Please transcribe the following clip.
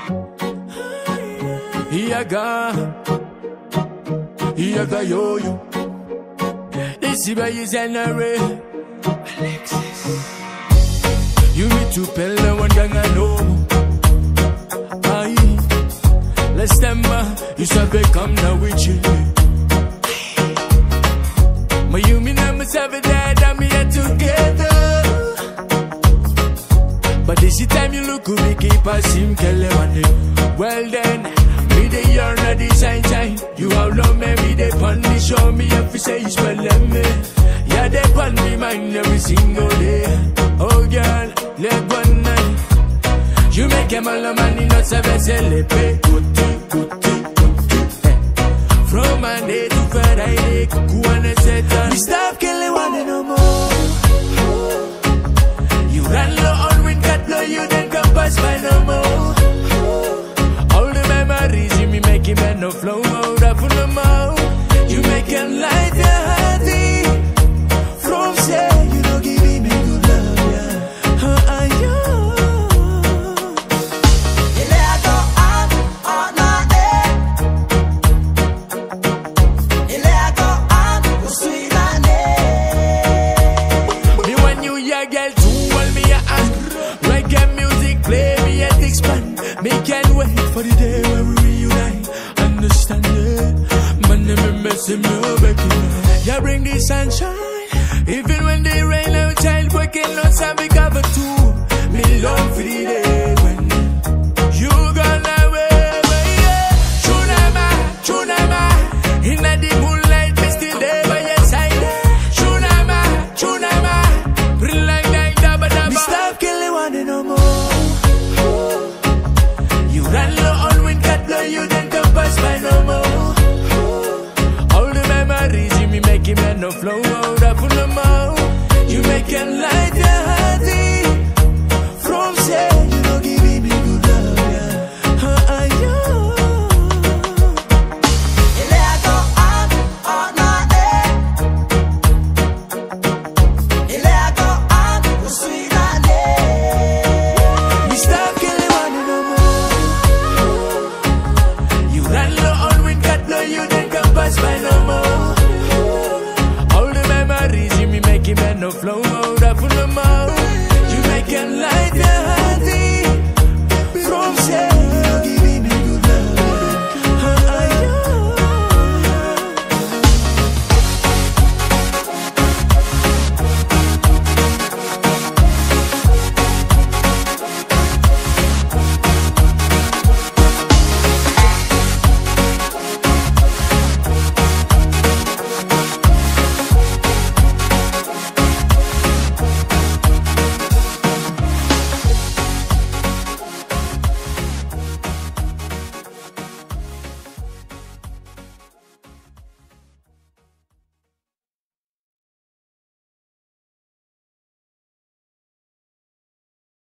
Yaga yo. This is where you SEANRII. ALEXIIS. You need to tell the one gang I know. Aye. Let's them you shall become now with you. My you mean I'm a dead and me together. But this is time you look who we keep us in Kele Wane. Well then, me the yearn of the shine. You all know me they punish show me if you say you spell me. Yeah, they pun me mind every single day. Oh girl, let one night. You make him all the money, not seven pay. From Monday to Friday, Kele Wane set. We stop Kele Wane no more. You run low on wind, cut low, you then come pass by no more. All the memories you me making man no flow mode up on the mouth. You make him light your hearty. From say you don't give me good love, yeah. How are you? You let go on my head. You let go on sweet and me when you yeah girl too well me ask. Reggae music play me at expand. Me can't wait for the day where we reunite. Understand it? Man, never messing me up again. You bring the sunshine, even when they rain out. Child working outside,